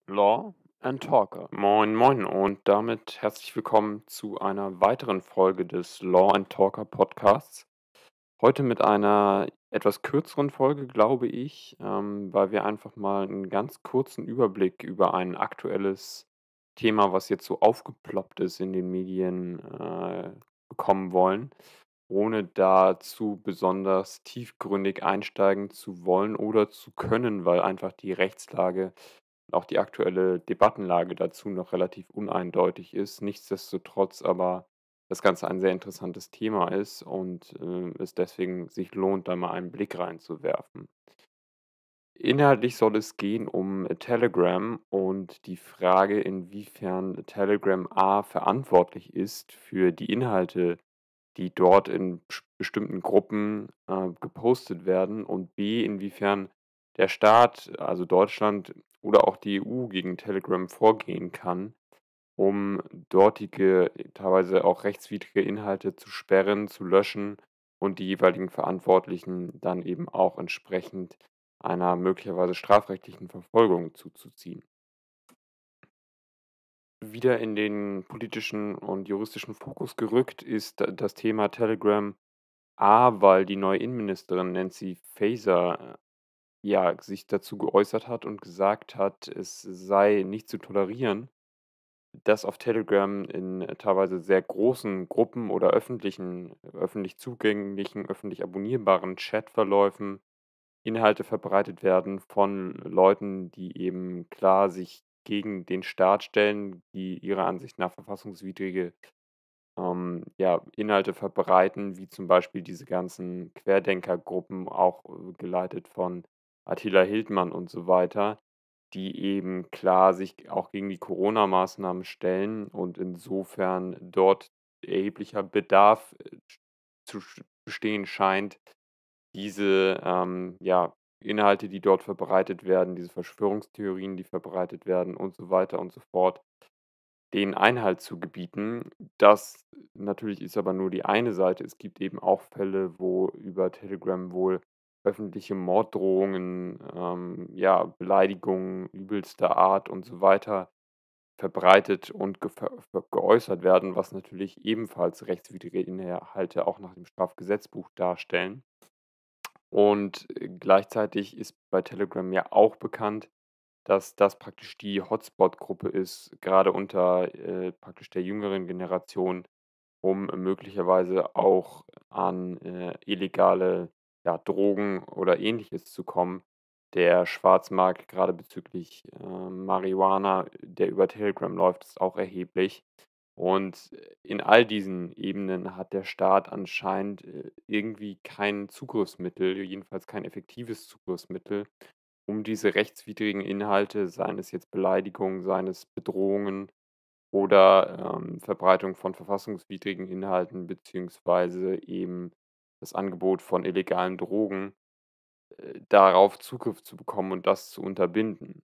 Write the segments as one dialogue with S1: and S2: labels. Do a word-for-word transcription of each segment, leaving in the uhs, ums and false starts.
S1: Law and Talker. Moin, moin und damit herzlich willkommen zu einer weiteren Folge des Law and Talker Podcasts. Heute mit einer etwas kürzeren Folge, glaube ich, ähm, weil wir einfach mal einen ganz kurzen Überblick über ein aktuelles Thema, was jetzt so aufgeploppt ist in den Medien, äh, bekommen wollen, ohne dazu besonders tiefgründig einsteigen zu wollen oder zu können, weil einfach die Rechtslage und auch die aktuelle Debattenlage dazu noch relativ uneindeutig ist. Nichtsdestotrotz aber das Ganze ein sehr interessantes Thema ist und, äh, es deswegen sich lohnt, da mal einen Blick reinzuwerfen. Inhaltlich soll es gehen um äh, Telegram und die Frage, inwiefern Telegram A verantwortlich ist für die Inhalte, die dort in bes bestimmten Gruppen, äh, gepostet werden, und B, inwiefern der Staat, also Deutschland oder auch die E U, gegen Telegram vorgehen kann, um dortige, äh, teilweise auch rechtswidrige Inhalte zu sperren, zu löschen und die jeweiligen Verantwortlichen dann eben auch entsprechend einer möglicherweise strafrechtlichen Verfolgung zuzuziehen. Wieder in den politischen und juristischen Fokus gerückt ist da das Thema Telegram A, weil die neue Innenministerin Nancy Faeser, äh, ja, sich dazu geäußert hat und gesagt hat, es sei nicht zu tolerieren, dass auf Telegram in äh, teilweise sehr großen Gruppen oder öffentlichen öffentlich zugänglichen, öffentlich abonnierbaren Chatverläufen Inhalte verbreitet werden von Leuten, die eben klar sich gegen den Staat stellen, die ihrer Ansicht nach verfassungswidrige, ähm, ja, Inhalte verbreiten, wie zum Beispiel diese ganzen Querdenkergruppen, auch, äh, geleitet von Attila Hildmann und so weiter, die eben klar sich auch gegen die Corona-Maßnahmen stellen und insofern dort erheblicher Bedarf, äh, zu sch bestehen scheint, diese, ähm, ja, Inhalte, die dort verbreitet werden, diese Verschwörungstheorien, die verbreitet werden und so weiter und so fort, denen Einhalt zu gebieten. Das natürlich ist aber nur die eine Seite. Es gibt eben auch Fälle, wo über Telegram wohl öffentliche Morddrohungen, ähm, ja, Beleidigungen übelster Art und so weiter verbreitet und gever ver geäußert werden, was natürlich ebenfalls rechtswidrige Inhalte auch nach dem Strafgesetzbuch darstellen. Und, äh, gleichzeitig ist bei Telegram ja auch bekannt, dass das praktisch die Hotspot-Gruppe ist, gerade unter, äh, praktisch der jüngeren Generation, um möglicherweise auch an, äh, illegale, ja, Drogen oder Ähnliches zu kommen. Der Schwarzmarkt, gerade bezüglich, ähm, Marihuana, der über Telegram läuft, ist auch erheblich. Und in all diesen Ebenen hat der Staat anscheinend, äh, irgendwie kein Zugriffsmittel, jedenfalls kein effektives Zugriffsmittel, um diese rechtswidrigen Inhalte, seien es jetzt Beleidigungen, seien es Bedrohungen oder, ähm, Verbreitung von verfassungswidrigen Inhalten beziehungsweise eben das Angebot von illegalen Drogen, äh, darauf Zugriff zu bekommen und das zu unterbinden.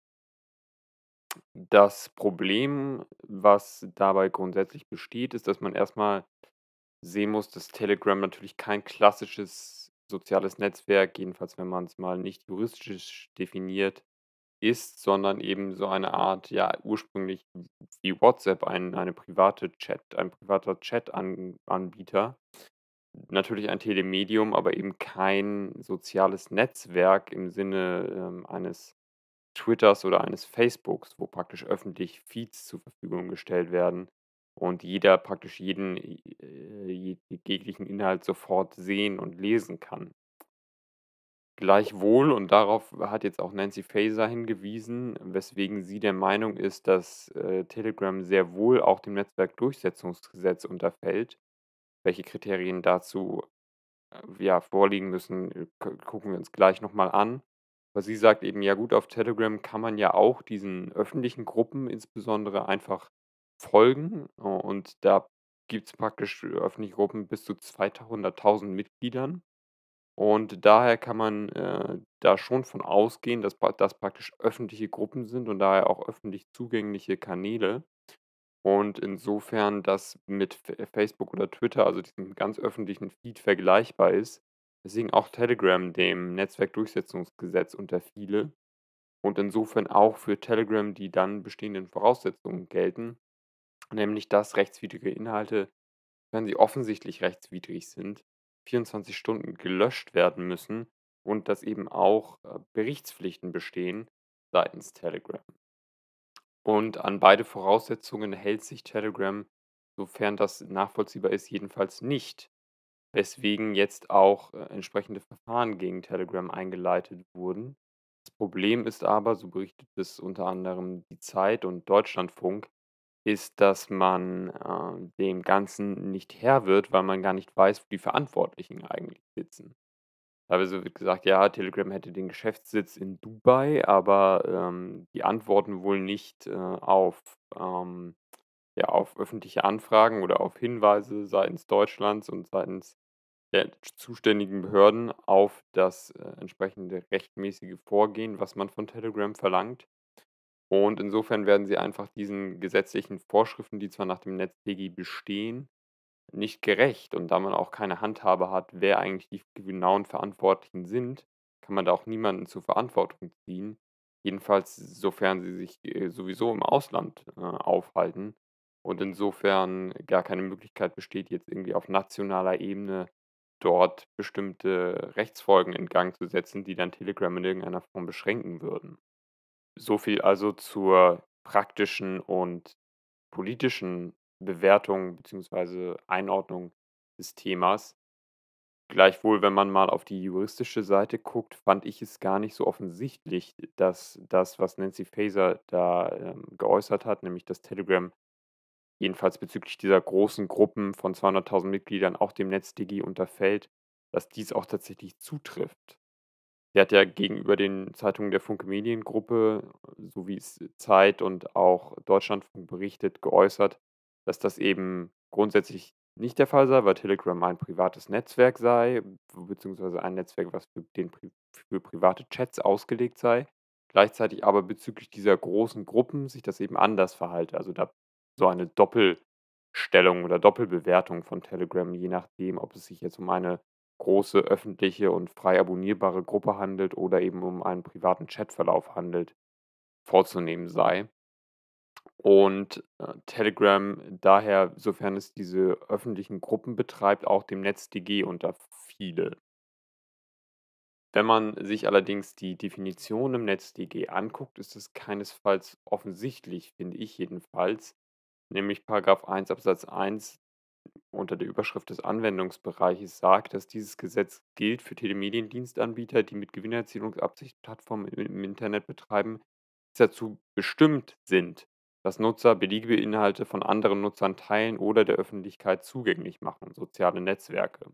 S1: Das Problem, was dabei grundsätzlich besteht, ist, dass man erstmal sehen muss, dass Telegram natürlich kein klassisches soziales Netzwerk, jedenfalls wenn man es mal nicht juristisch definiert, ist, sondern eben so eine Art, ja, ursprünglich wie WhatsApp ein eine private Chat ein privater Chat-An Anbieter. Natürlich ein Telemedium, aber eben kein soziales Netzwerk im Sinne, ähm, eines Twitters oder eines Facebooks, wo praktisch öffentlich Feeds zur Verfügung gestellt werden und jeder praktisch jeden, äh, je jeglichen Inhalt sofort sehen und lesen kann. Gleichwohl, und darauf hat jetzt auch Nancy Faeser hingewiesen, weswegen sie der Meinung ist, dass, äh, Telegram sehr wohl auch dem Netzwerkdurchsetzungsgesetz unterfällt. Welche Kriterien dazu, äh, ja, vorliegen müssen, äh, gu gucken wir uns gleich noch mal an. Aber sie sagt eben: „Ja gut, auf Telegram kann man ja auch diesen öffentlichen Gruppen insbesondere einfach folgen, äh, und da gibt es praktisch öffentliche Gruppen bis zu zweihunderttausend Mitgliedern. Und daher kann man, äh, da schon von ausgehen, dass pra das praktisch öffentliche Gruppen sind und daher auch öffentlich zugängliche Kanäle. Und insofern das mit F Facebook oder Twitter, also diesem ganz öffentlichen Feed, vergleichbar ist. Deswegen auch Telegram dem Netzwerkdurchsetzungsgesetz unterfiele. und insofern auch für Telegram die dann bestehenden Voraussetzungen gelten, nämlich dass rechtswidrige Inhalte, wenn sie offensichtlich rechtswidrig sind, vierundzwanzig Stunden gelöscht werden müssen und dass eben auch, äh, Berichtspflichten bestehen seitens Telegram. Und an beide Voraussetzungen hält sich Telegram, sofern das nachvollziehbar ist, jedenfalls nicht, weswegen jetzt auch, äh, entsprechende Verfahren gegen Telegram eingeleitet wurden. Das Problem ist aber, so berichtet es unter anderem die Zeit und Deutschlandfunk, ist, dass man, äh, dem Ganzen nicht Herr wird, weil man gar nicht weiß, wo die Verantwortlichen eigentlich sitzen. Teilweise wird gesagt, ja, Telegram hätte den Geschäftssitz in Dubai, aber, ähm, die antworten wohl nicht, äh, auf, ähm ja, auf öffentliche Anfragen oder auf Hinweise seitens Deutschlands und seitens der zuständigen Behörden auf das, äh, entsprechende rechtmäßige Vorgehen, was man von Telegram verlangt. Und insofern werden sie einfach diesen gesetzlichen Vorschriften, die zwar nach dem NetzDG bestehen, nicht gerecht. Und da man auch keine Handhabe hat, wer eigentlich die genauen Verantwortlichen sind, kann man da auch niemanden zur Verantwortung ziehen. Jedenfalls sofern sie sich, äh, sowieso im Ausland, äh, aufhalten und insofern gar keine Möglichkeit besteht, jetzt irgendwie auf nationaler Ebene dort bestimmte Rechtsfolgen in Gang zu setzen, die dann Telegram in irgendeiner Form beschränken würden. So viel also zur praktischen und politischen Bewertung beziehungsweise Einordnung des Themas. Gleichwohl, wenn man mal auf die juristische Seite guckt, fand ich es gar nicht so offensichtlich, dass das, was Nancy Faeser da, ähm, geäußert hat, nämlich dass Telegram jedenfalls bezüglich dieser großen Gruppen von zweihunderttausend Mitgliedern auch dem NetzDG unterfällt, dass dies auch tatsächlich zutrifft. Sie hat ja gegenüber den Zeitungen der Funke Mediengruppe, so wie es Zeit und auch Deutschlandfunk berichtet, geäußert, dass das eben grundsätzlich nicht der Fall sei, weil Telegram ein privates Netzwerk sei, w beziehungsweise ein Netzwerk, was für den pri für private Chats ausgelegt sei. Gleichzeitig aber bezüglich dieser großen Gruppen sich das eben anders verhalte. Also, da so eine Doppelstellung oder Doppelbewertung von Telegram, je nachdem, ob es sich jetzt um eine große öffentliche und frei abonnierbare Gruppe handelt oder eben um einen privaten Chatverlauf handelt, vorzunehmen sei. Und, äh, Telegram daher, sofern es diese öffentlichen Gruppen betreibt, auch dem NetzDG unterfiele. Wenn man sich allerdings die Definition im NetzDG anguckt, ist es keinesfalls offensichtlich, finde ich jedenfalls, nämlich Paragraph eins Absatz eins unter der Überschrift des Anwendungsbereiches sagt, dass dieses Gesetz gilt für Telemediendienstanbieter, die mit Gewinnerzielungsabsicht Plattformen im im Internet betreiben, die dazu bestimmt sind, dass Nutzer beliebige Inhalte von anderen Nutzern teilen oder der Öffentlichkeit zugänglich machen, soziale Netzwerke.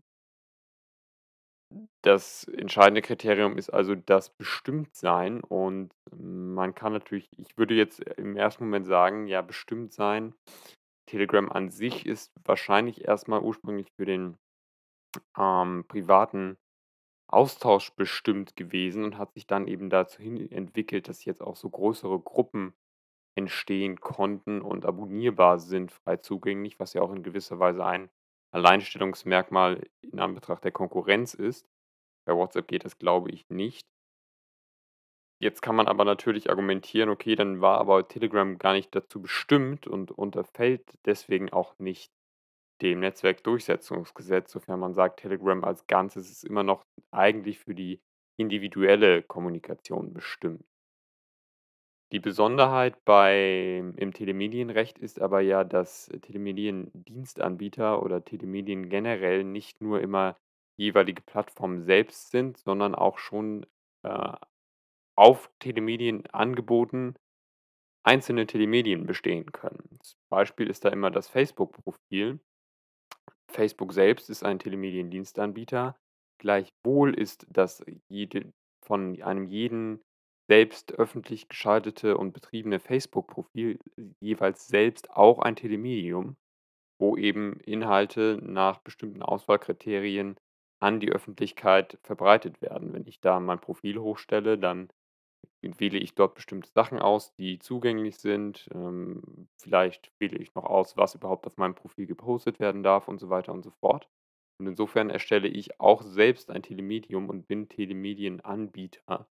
S1: Das entscheidende Kriterium ist also das Bestimmtsein und man kann natürlich ich würde jetzt im ersten Moment sagen, ja, Bestimmtsein. Telegram an sich ist wahrscheinlich erst mal ursprünglich für den, ähm, privaten Austausch bestimmt gewesen und hat sich dann eben dazu hin entwickelt, dass jetzt auch so größere Gruppen entstehen konnten und abonnierbar sind, frei zugänglich, was ja auch in gewisser Weise ein Alleinstellungsmerkmal in Anbetracht der Konkurrenz ist. Bei WhatsApp geht das, glaube ich, nicht. Jetzt kann man aber natürlich argumentieren: „Okay, dann war aber Telegram gar nicht dazu bestimmt und unterfällt deswegen auch nicht dem Netzwerkdurchsetzungsgesetz“, sofern man sagt, Telegram als Ganzes ist immer noch eigentlich für die individuelle Kommunikation bestimmt. Die Besonderheit beim im Telemedienrecht ist aber ja, dass Telemediendienstanbieter oder Telemedien generell nicht nur immer jeweilige Plattformen selbst sind, sondern auch schon, äh, auf Telemedienangeboten einzelne Telemedien bestehen können. Das Beispiel ist da immer das Facebook-Profil. Facebook selbst ist ein Telemediendienstanbieter. Gleichwohl ist das jede von einem jeden selbst öffentlich geschaltete und betriebene Facebook-Profil jeweils selbst auch ein Telemedium, wo eben Inhalte nach bestimmten Auswahlkriterien an die Öffentlichkeit verbreitet werden. Wenn ich da mein Profil hochstelle, dann wähle ich dort bestimmte Sachen aus, die zugänglich sind. Ähm, vielleicht wähle ich noch aus, was überhaupt auf meinem Profil gepostet werden darf und so weiter und so fort. Und insofern erstelle ich auch selbst ein Telemedium und bin Telemedienanbieter.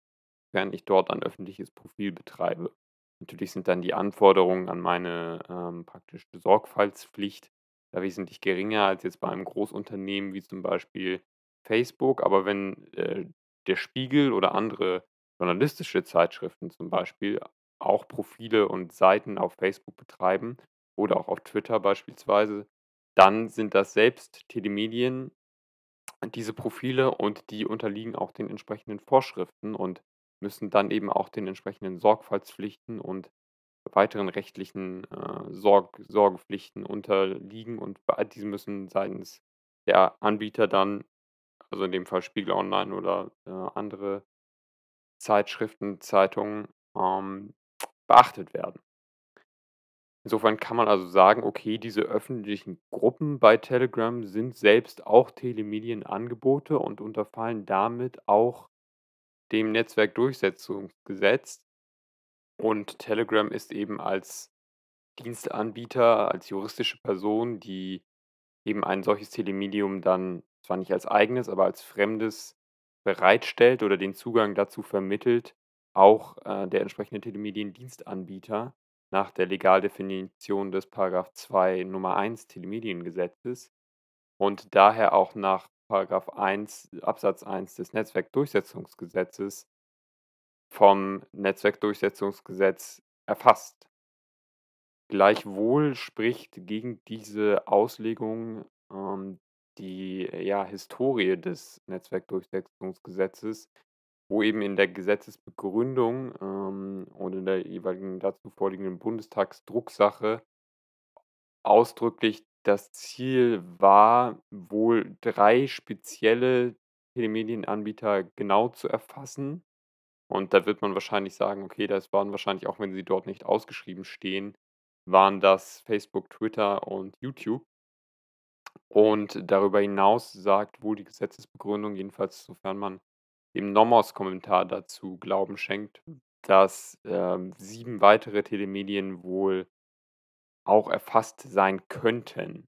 S1: sofern ich dort ein öffentliches Profil betreibe. Natürlich sind dann die Anforderungen an meine, ähm, praktische Sorgfaltspflicht da wesentlich geringer als jetzt bei einem Großunternehmen wie zum Beispiel Facebook. Aber wenn, äh, der Spiegel oder andere journalistische Zeitschriften zum Beispiel auch Profile und Seiten auf Facebook betreiben oder auch auf Twitter beispielsweise, dann sind das selbst Telemedien, diese Profile, und die unterliegen auch den entsprechenden Vorschriften und müssen dann eben auch den entsprechenden Sorgfaltspflichten und weiteren rechtlichen, äh, Sorg Sorgepflichten unterliegen, und bei all diesen müssen seitens der Anbieter dann, also in dem Fall Spiegel Online oder, äh, andere Zeitschriften, Zeitungen, ähm, beachtet werden. Insofern kann man also sagen, okay, diese öffentlichen Gruppen bei Telegram sind selbst auch Telemedienangebote und unterfallen damit auch dem Netzwerkdurchsetzungsgesetz. Und Telegram ist eben als Diensteanbieter, als juristische Person, die eben ein solches Telemedium dann zwar nicht als eigenes, aber als fremdes bereitstellt oder den Zugang dazu vermittelt, auch, äh, der entsprechende Telemediendienstanbieter nach der Legaldefinition des Paragraph zwei Nummer eins Telemediengesetzes und daher auch nach Paragraph eins Absatz eins des Netzwerkdurchsetzungsgesetzes vom Netzwerkdurchsetzungsgesetz erfasst. Gleichwohl spricht gegen diese Auslegung, ähm, die, ja, Historie des Netzwerkdurchsetzungsgesetzes, wo eben in der Gesetzesbegründung, ähm, und in der jeweiligen dazu vorliegenden Bundestagsdrucksache ausdrücklich das Ziel war, wohl drei spezielle Telemedienanbieter genau zu erfassen. Und da wird man wahrscheinlich sagen: „Okay, das waren wahrscheinlich, auch wenn sie dort nicht ausgeschrieben stehen, waren das Facebook, Twitter und YouTube.“ Und darüber hinaus sagt wohl die Gesetzesbegründung, jedenfalls sofern man dem Nomos-Kommentar dazu Glauben schenkt, dass, ähm, sieben weitere Telemedien wohl auch erfasst sein könnten.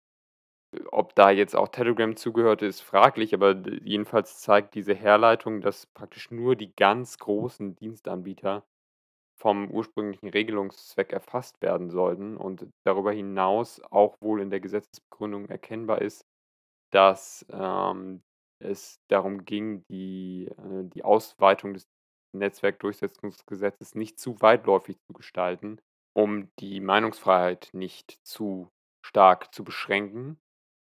S1: Ob da jetzt auch Telegram zugehört, ist fraglich, aber d jedenfalls zeigt diese Herleitung, dass praktisch nur die ganz großen Dienstanbieter vom ursprünglichen Regelungszweck erfasst werden sollten und darüber hinaus auch wohl in der Gesetzesbegründung erkennbar ist, dass, ähm, es darum ging, die äh, die Ausweitung des Netzwerkdurchsetzungsgesetzes nicht zu weitläufig zu gestalten, um die Meinungsfreiheit nicht zu stark zu beschränken.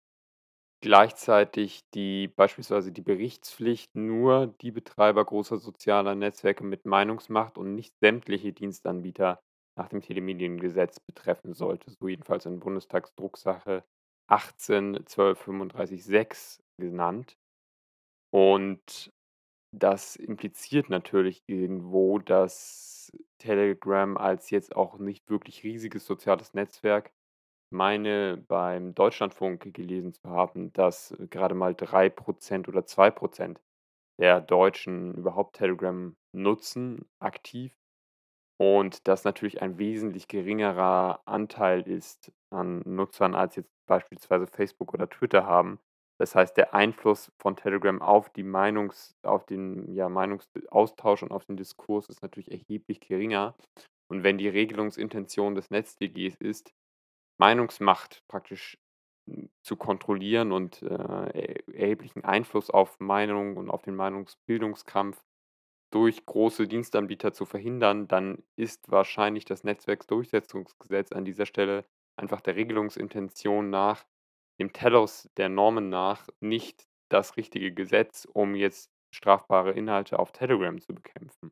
S1: Gleichzeitig die beispielsweise die Berichtspflicht nur die Betreiber großer sozialer Netzwerke mit Meinungsmacht und nicht sämtliche Dienstanbieter nach dem Telemediengesetz betreffen sollte, so jedenfalls in Bundestagsdrucksache achtzehn zwölf fünfunddreißig sechs genannt. Und das impliziert natürlich irgendwo, dass Telegram als jetzt auch nicht wirklich riesiges soziales Netzwerk meine beim Deutschlandfunk gelesen zu haben, dass äh, gerade mal drei Prozent oder zwei Prozent der Deutschen überhaupt Telegram nutzen, aktiv, und das natürlich ein wesentlich geringerer Anteil ist an Nutzern, als jetzt beispielsweise Facebook oder Twitter haben. Das heißt, der Einfluss von Telegram auf die Meinungs auf den, ja, Meinungsaustausch und auf den Diskurs ist natürlich erheblich geringer. Und wenn die Regelungsintention des NetzDGs ist, Meinungsmacht praktisch, hm, zu kontrollieren und, äh, er erheblichen Einfluss auf Meinungen und auf den Meinungsbildungskampf durch große Dienstanbieter zu verhindern, dann ist wahrscheinlich das Netzwerksdurchsetzungsgesetz an dieser Stelle einfach der Regelungsintention nach, dem Telos der Normen nach, nicht das richtige Gesetz, um jetzt strafbare Inhalte auf Telegram zu bekämpfen.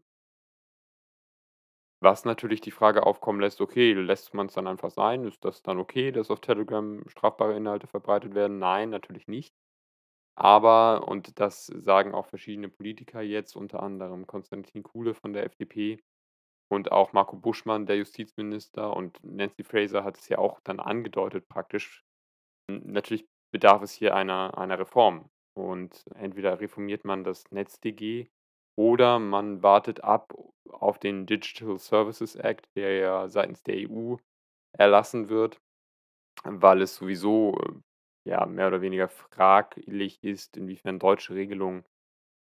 S1: Was natürlich die Frage aufkommen lässt: Okay, lässt man es dann einfach sein? Ist das dann okay, dass auf Telegram strafbare Inhalte verbreitet werden? Nein, natürlich nicht. Aber, und das sagen auch verschiedene Politiker jetzt, unter anderem Konstantin Kuhle von der F D P und auch Marco Buschmann, der Justizminister, und Nancy Faeser hat es ja auch dann angedeutet praktisch. Hm, natürlich bedarf es hier einer einer Reform, und entweder reformiert man das NetzDG oder man wartet ab auf den Digital Services Act, der ja seitens der E U erlassen wird, weil es sowieso, äh, ja, mehr oder weniger fraglich ist, inwiefern deutsche Regelungen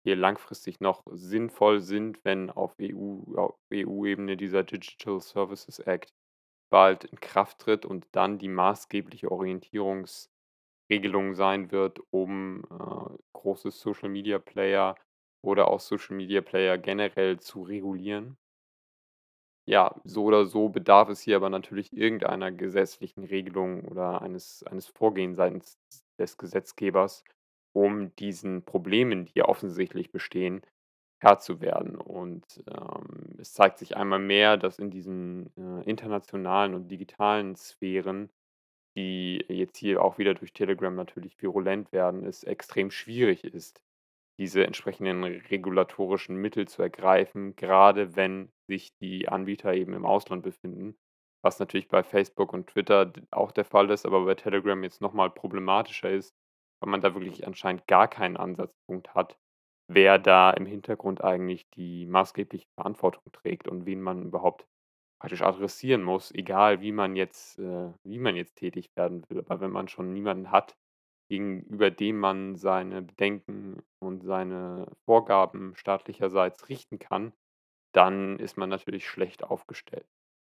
S1: hier langfristig noch sinnvoll sind, wenn auf E U auf E U-Ebene dieser Digital Services Act bald in Kraft tritt und dann die maßgebliche Orientierungsregelung sein wird, um, äh, große Social-Media-Player oder auch Social-Media-Player generell zu regulieren. Ja, so oder so bedarf es hier aber natürlich irgendeiner gesetzlichen Regelung oder eines eines Vorgehens seitens des Gesetzgebers, um diesen Problemen, die ja offensichtlich bestehen, Herr zu werden. Und, ähm, es zeigt sich einmal mehr, dass in diesen, äh, internationalen und digitalen Sphären, die jetzt hier auch wieder durch Telegram natürlich virulent werden, es extrem schwierig ist, diese entsprechenden regulatorischen Mittel zu ergreifen, gerade wenn sich die Anbieter eben im Ausland befinden, was natürlich bei Facebook und Twitter d auch der Fall ist, aber bei Telegram jetzt noch mal problematischer ist, weil man da wirklich anscheinend gar keinen Ansatzpunkt hat, wer da im Hintergrund eigentlich die maßgebliche Verantwortung trägt und wen man überhaupt praktisch adressieren muss, egal wie man jetzt äh, wie man jetzt tätig werden will. Aber wenn man schon niemanden hat, gegenüber dem man seine Bedenken und seine Vorgaben staatlicherseits richten kann, dann ist man natürlich schlecht aufgestellt.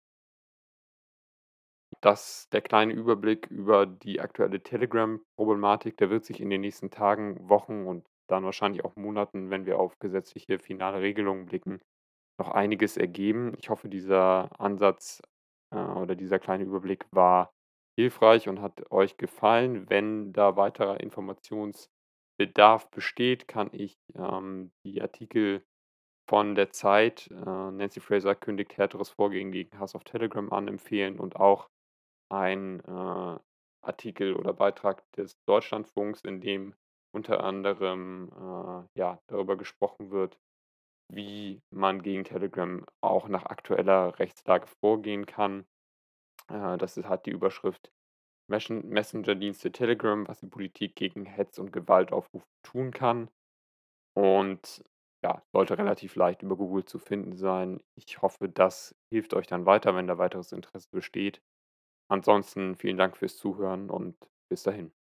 S1: Das der kleine Überblick über die aktuelle Telegram-Problematik, der wird sich in den nächsten Tagen, Wochen und dann wahrscheinlich auch Monaten, wenn wir auf gesetzliche finale Regelungen blicken, noch einiges ergeben. Ich hoffe, dieser Ansatz, äh, oder dieser kleine Überblick war hilfreich und hat euch gefallen. Wenn da weiterer Informationsbedarf besteht, kann ich, ähm, die Artikel von der Zeit, äh, Nancy Fraser kündigt härteres Vorgehen gegen Hass auf Telegram an, empfehlen und auch ein, äh, Artikel oder Beitrag des Deutschlandfunks, in dem unter anderem, äh, ja, darüber gesprochen wird, wie man gegen Telegram auch nach aktueller Rechtslage vorgehen kann. Äh, das ist hat die Überschrift Meschen Messenger-Dienste Telegram, was die Politik gegen Hetz und Gewaltaufrufe tun kann. Und ja, sollte relativ leicht über Google zu finden sein. Ich hoffe, das hilft euch dann weiter, wenn da weiteres Interesse besteht. Ansonsten vielen Dank fürs Zuhören und bis dahin.